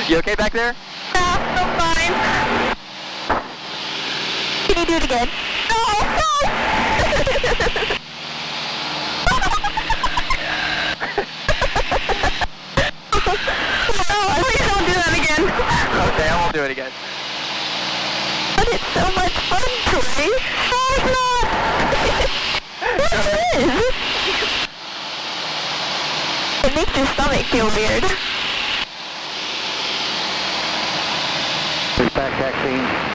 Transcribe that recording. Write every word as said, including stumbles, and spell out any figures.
You okay back there? No, I'm fine. Can you do it again? No, no! No, please don't do that again. Okay, I won't do it again. But it's so much fun, Troy. No, it's not. It is. It makes your stomach feel weird. There's back taxiing.